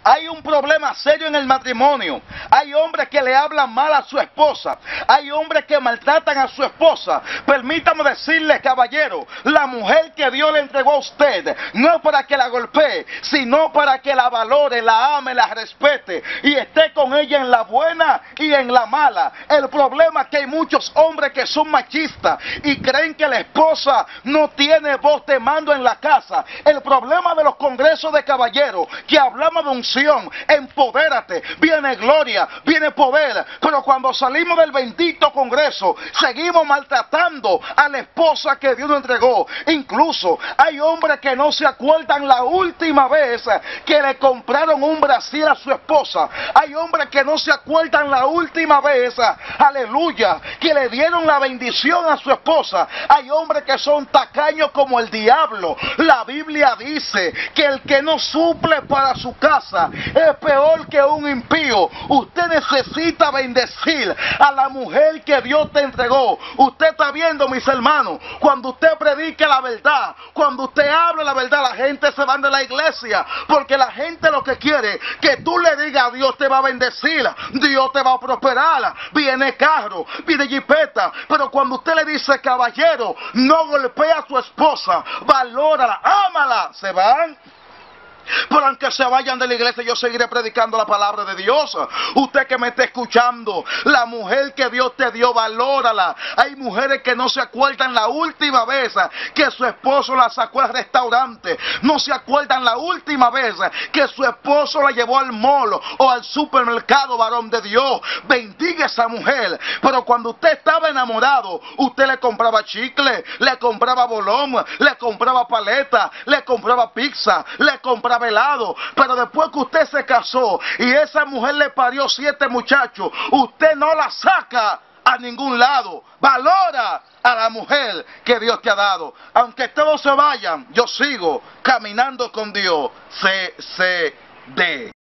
Hay un problema serio en el matrimonio. Hay hombres que le hablan mal a su esposa. Hay hombres que maltratan a su esposa. Permítame decirle, caballero, la mujer que Dios le entregó a usted no es para que la golpee, sino para que la valore, la ame, la respete y esté con ella en la buena y en la mala. El problema es que hay muchos hombres que son machistas y creen que la esposa no tiene voz de mando en la casa. El problema de los congresos de caballeros, que hablamos de unción, empodérate, viene gloria, viene poder, pero cuando salimos del bendito congreso, seguimos maltratando a la esposa que Dios nos entregó. Incluso hay hombres que no se acuerdan la última vez que le compraron un brasier a su esposa. Hay hombres que no se acuerdan la última vez, aleluya, que le dieron la bendición a su esposa. Hay hombres que son tacaños como el diablo. La Biblia dice que el que no suple para su casa es peor que un impío. Usted necesita bendecir a la mujer que Dios te entregó. Usted está viendo, mis hermanos, cuando usted predique la verdad, cuando usted habla la verdad, la gente se va de la iglesia, porque la gente lo que quiere que tú le digas: Dios te va a bendecir, Dios te va a prosperar, viene carro, viene jipeta. Pero cuando usted le dice: caballero, no golpea a su esposa, valórala, ámala, se van. Pero aunque se vayan de la iglesia, yo seguiré predicando la palabra de Dios. Usted que me está escuchando, la mujer que Dios te dio, valórala. Hay mujeres que no se acuerdan la última vez que su esposo la sacó al restaurante. No se acuerdan la última vez que su esposo la llevó al mall o al supermercado. Varón de Dios, bendiga a esa mujer. Pero cuando usted estaba enamorado, usted le compraba chicle, le compraba bolón, le compraba paleta, le compraba pizza, le compraba velado. Pero después que usted se casó y esa mujer le parió 7 muchachos, usted no la saca a ningún lado. Valora a la mujer que Dios te ha dado. Aunque todos se vayan, yo sigo caminando con Dios. CCD.